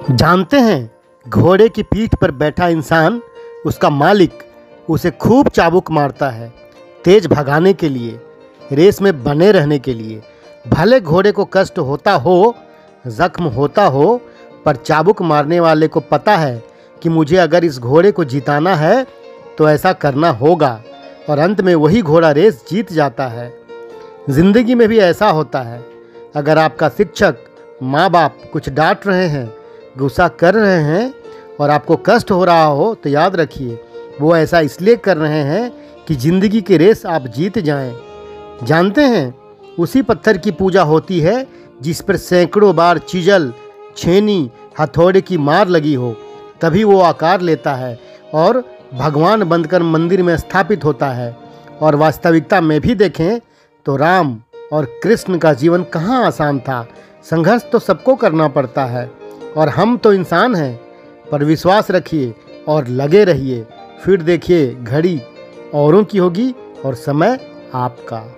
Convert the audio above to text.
जानते हैं, घोड़े की पीठ पर बैठा इंसान, उसका मालिक उसे खूब चाबुक मारता है, तेज भगाने के लिए, रेस में बने रहने के लिए। भले घोड़े को कष्ट होता हो, जख्म होता हो, पर चाबुक मारने वाले को पता है कि मुझे अगर इस घोड़े को जिताना है तो ऐसा करना होगा, और अंत में वही घोड़ा रेस जीत जाता है। ज़िंदगी में भी ऐसा होता है। अगर आपका शिक्षक, माँ बाप कुछ डांट रहे हैं, गुस्सा कर रहे हैं और आपको कष्ट हो रहा हो, तो याद रखिए वो ऐसा इसलिए कर रहे हैं कि ज़िंदगी की रेस आप जीत जाएं। जानते हैं, उसी पत्थर की पूजा होती है जिस पर सैकड़ों बार चिजल, छेनी, हथौड़े की मार लगी हो, तभी वो आकार लेता है और भगवान बनकर मंदिर में स्थापित होता है। और वास्तविकता में भी देखें तो राम और कृष्ण का जीवन कहाँ आसान था। संघर्ष तो सबको करना पड़ता है, और हम तो इंसान हैं। पर विश्वास रखिए और लगे रहिए, फिर देखिए घड़ी औरों की होगी और समय आपका।